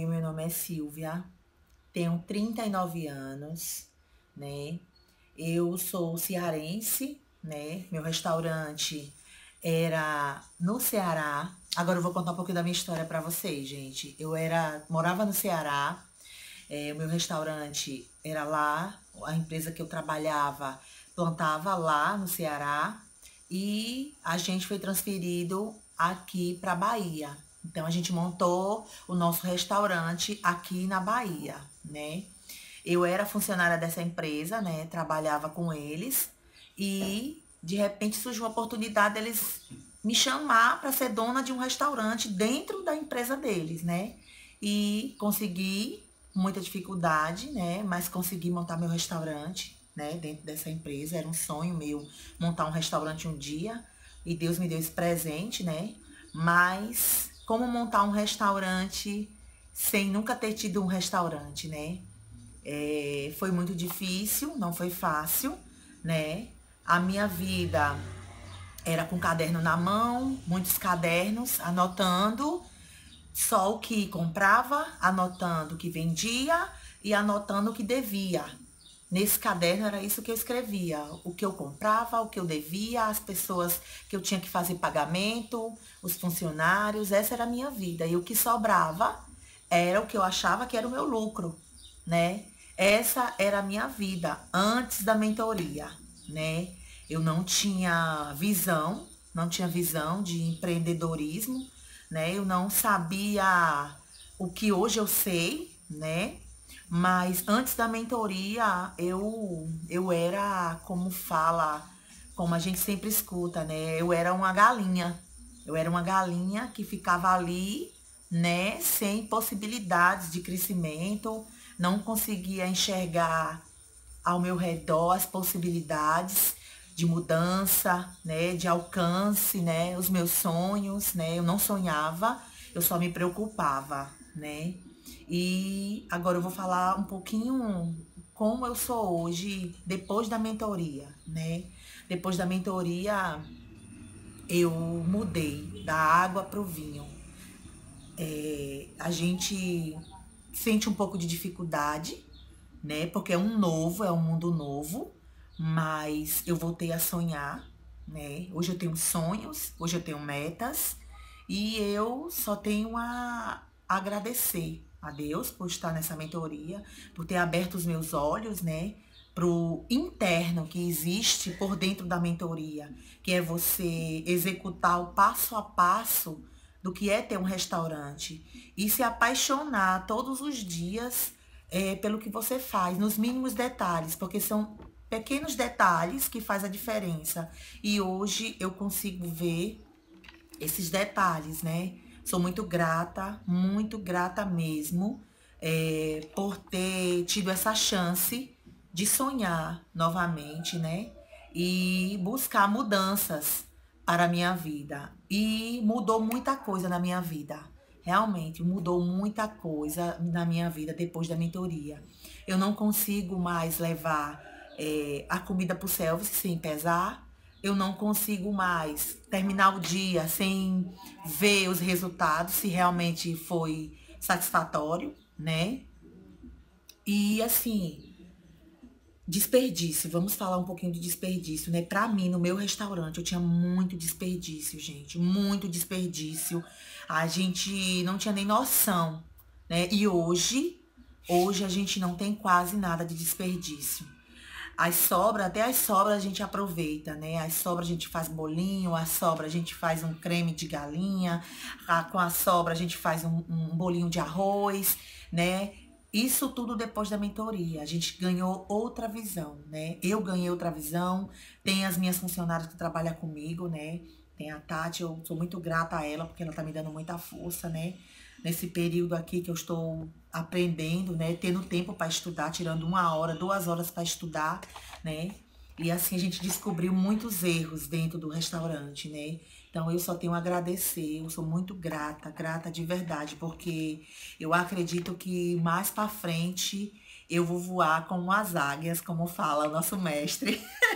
Oi, meu nome é Silvia, tenho 39 anos, né? Eu sou cearense, né? Meu restaurante era no Ceará. Agora eu vou contar um pouquinho da minha história para vocês, gente. Morava no Ceará, o meu restaurante era lá, a empresa que eu trabalhava plantava lá no Ceará e a gente foi transferido aqui para Bahia. Então a gente montou o nosso restaurante aqui na Bahia, né? Eu era funcionária dessa empresa, né? Trabalhava com eles e de repente surgiu a oportunidade deles me chamar para ser dona de um restaurante dentro da empresa deles, né? E consegui, muita dificuldade, né? Mas consegui montar meu restaurante, né? Dentro dessa empresa. Era um sonho meu montar um restaurante um dia e Deus me deu esse presente, né? Mas como montar um restaurante sem nunca ter tido um restaurante, né? Foi muito difícil, não foi fácil, né? A minha vida era com caderno na mão, muitos cadernos, anotando só o que comprava, anotando o que vendia e anotando o que devia. Nesse caderno era isso que eu escrevia, o que eu comprava, o que eu devia, as pessoas que eu tinha que fazer pagamento, os funcionários, essa era a minha vida. E o que sobrava era o que eu achava que era o meu lucro, né? Essa era a minha vida antes da mentoria, né? Eu não tinha visão de empreendedorismo, né? Eu não sabia o que hoje eu sei, né? Mas antes da mentoria, eu era, como fala, como a gente sempre escuta, né? Eu era uma galinha. Eu era uma galinha que ficava ali, né? Sem possibilidades de crescimento, não conseguia enxergar ao meu redor as possibilidades de mudança, né, de alcance, né, os meus sonhos, né? Eu não sonhava, eu só me preocupava, né? E agora eu vou falar um pouquinho como eu sou hoje depois da mentoria, né? Depois da mentoria eu mudei da água para o vinho. A gente sente um pouco de dificuldade, né? Porque é um mundo novo, mas eu voltei a sonhar, né? Hoje eu tenho sonhos, hoje eu tenho metas e eu só tenho a agradecer a Deus por estar nessa mentoria, por ter aberto os meus olhos, né? Pro interno que existe por dentro da mentoria, que é você executar o passo a passo do que é ter um restaurante e se apaixonar todos os dias pelo que você faz, nos mínimos detalhes, porque são pequenos detalhes que faz a diferença. E hoje eu consigo ver esses detalhes, né? Sou muito grata mesmo, por ter tido essa chance de sonhar novamente, né? E buscar mudanças para a minha vida. E mudou muita coisa na minha vida. Realmente, mudou muita coisa na minha vida depois da mentoria. Eu não consigo mais levar a comida para o self sem pesar. Eu não consigo mais terminar o dia sem ver os resultados, se realmente foi satisfatório, né? E assim, desperdício, vamos falar um pouquinho de desperdício, né? Pra mim, no meu restaurante, eu tinha muito desperdício, gente, muito desperdício. A gente não tinha nem noção, né? E hoje a gente não tem quase nada de desperdício. As sobras, até as sobras a gente aproveita, né? As sobras a gente faz bolinho, a sobra a gente faz um creme de galinha, com a sobra a gente faz um bolinho de arroz, né? Isso tudo depois da mentoria. A gente ganhou outra visão, né? Eu ganhei outra visão. Tem as minhas funcionárias que trabalham comigo, né? Tem a Tati, eu sou muito grata a ela, porque ela tá me dando muita força, né? Nesse período aqui que eu estou aprendendo, né? Tendo tempo para estudar, tirando 1 hora, 2 horas para estudar, né? E assim a gente descobriu muitos erros dentro do restaurante, né? Então eu só tenho a agradecer, eu sou muito grata, grata de verdade, porque eu acredito que mais para frente eu vou voar como as águias, como fala o nosso mestre.